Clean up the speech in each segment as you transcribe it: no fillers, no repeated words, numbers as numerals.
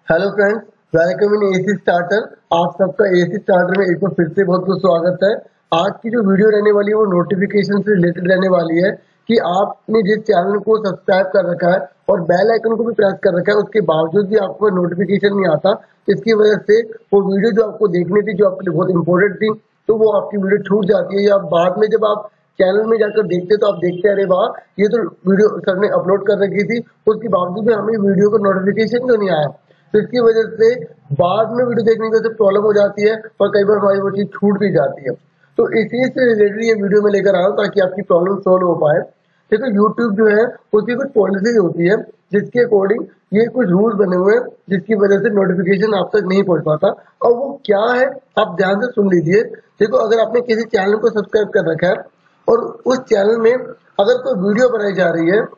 Hello friends, welcome in AC starter. आप सबका AC starter में एक बार फिर से बहुत बहुत स्वागत है। आज की जो वीडियो रहने वाली है वो नोटिफिकेशन से रिलेटेड रहने वाली है कि आपने जिस चैनल को सब्सक्राइब कर रखा है और बेल आइकन को भी प्रेस कर रखा है, उसके बावजूद भी आपको नोटिफिकेशन नहीं आता। इसकी वजह से वो वीडियो जो आपको देखनी थी, जो आपके लिए बहुत इंपॉर्टेंट थी, तो वो आपकी वीडियो छूट जाती है, या बाद में जब आप चैनल में जाकर देखते तो आप देखते अरे वाह, ये तो वीडियो सर ने अपलोड कर रखी थी, उसके बावजूद भी हमें वीडियो का नोटिफिकेशन क्यों नहीं आया। तो इसकी वजह से बाद में वीडियो देखने की प्रॉब्लम हो जाती है और कई बार हमारी वो चीज छूट भी जाती है। तो इसी से रिलेटेड ये वीडियो में लेकर आया हूँ ताकि आपकी प्रॉब्लम सोल्व हो पाए। देखो, यूट्यूब जो है उसकी कुछ पॉलिसी होती है जिसके अकॉर्डिंग ये कुछ रूल बने हुए हैं, जिसकी वजह से नोटिफिकेशन आप तक नहीं पहुंच पाता। और वो क्या है, आप ध्यान से सुन लीजिए। देखो, अगर आपने किसी चैनल को सब्सक्राइब कर रखा है और उस चैनल में अगर कोई वीडियो बनाई जा रही है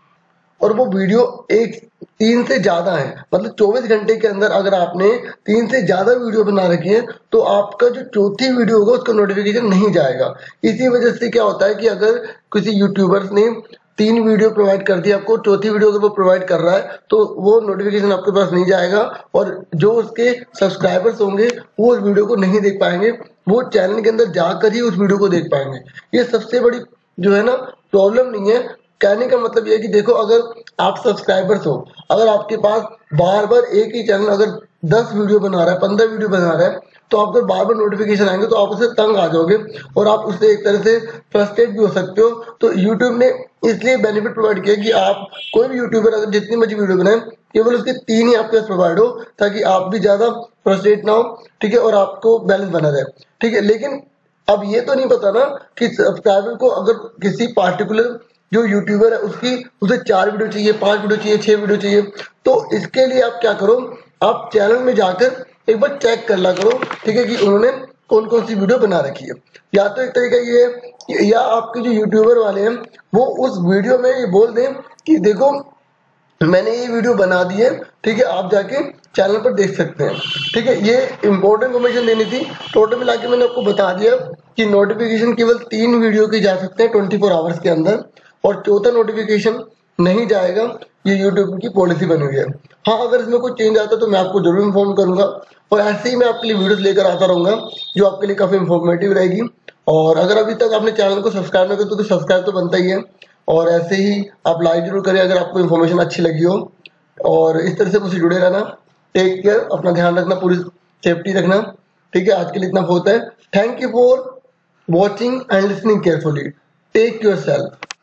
और वो वीडियो एक 3 से ज्यादा है, मतलब 24 घंटे के अंदर अगर आपने 3 से ज्यादा वीडियो बना रखी है, तो आपका जो चौथी वीडियो होगा उसका नोटिफिकेशन नहीं जाएगा। इसी वजह से क्या होता है कि अगर किसी यूट्यूबर्स ने 3 वीडियो प्रोवाइड कर दी आपको, चौथी वीडियो अगर वो प्रोवाइड कर रहा है तो वो नोटिफिकेशन आपके पास नहीं जाएगा और जो उसके सब्सक्राइबर्स होंगे वो उस वीडियो को नहीं देख पाएंगे, वो चैनल के अंदर जाकर ही उस वीडियो को देख पाएंगे। ये सबसे बड़ी जो है ना प्रॉब्लम नहीं है। कहने का मतलब ये है कि देखो, अगर आप सब्सक्राइबर्स हो, अगर आपके पास बार बार एक ही चैनल अगर 10 वीडियो बना रहा है, 15 वीडियो बना रहा है, तो आपको बार बार नोटिफिकेशन आएंगे तो आप उससे तंग आ जाओगे और आप उससे एक तरह से फ्रस्ट्रेट भी हो सकते हो। तो यूट्यूब ने इसलिए बेनिफिट प्रोवाइड किया कि आप कोई भी यूट्यूबर अगर जितनी मर्जी वीडियो बनाए, केवल उसके 3 ही आपके पास प्रोवाइड हो, ताकि आप भी ज्यादा फ्रस्ट्रेट ना हो, ठीक है, और आपको बैलेंस बना रहे, ठीक है। लेकिन अब ये तो नहीं पता ना कि सब्सक्राइबर को अगर किसी पार्टिकुलर जो यूट्यूबर है उसकी उसे 4 वीडियो चाहिए, 5 वीडियो चाहिए, 6 वीडियो चाहिए, तो इसके लिए आप क्या करो, आप चैनल में जाकर एक बार चेक कर ला करो, ठीक है, कि उन्होंने कौन कौन सी वीडियो बना रखी है। या तो एक तरीका ये है, या आपके जो यूट्यूबर वाले हैं वो उस वीडियो में ये बोल दें कि देखो मैंने ये वीडियो बना दी है, ठीक है, आप जाके चैनल पर देख सकते हैं, ठीक है। ये इंपॉर्टेंट इन्फॉर्मेशन देनी थी। टोटल मिला के मैंने आपको बता दिया कि नोटिफिकेशन केवल 3 वीडियो के जा सकते हैं 24 आवर्स के अंदर, और चौथा नोटिफिकेशन नहीं जाएगा। ये यूट्यूब की पॉलिसी बनी हुई है। हाँ, अगर इसमें कोई चेंज आता है तो मैं आपको जरूर इन्फॉर्म करूंगा, और ऐसे ही मैं आपके लिए वीडियोस लेकर आता रहूंगा जो आपके लिए काफी इंफॉर्मेटिव रहेगी। और अगर अभी तक आपने चैनल को सब्सक्राइब नहीं किया तो सब्सक्राइब तो बनता ही है, और ऐसे ही आप लाइक जरूर करें अगर आपको इन्फॉर्मेशन अच्छी लगी हो। और इस तरह से मुझसे जुड़े रहना। टेक केयर, अपना ध्यान रखना, पूरी सेफ्टी रखना, ठीक है। आज के लिए इतना बहुत है। Thank you for watching and listening carefully. Take your self.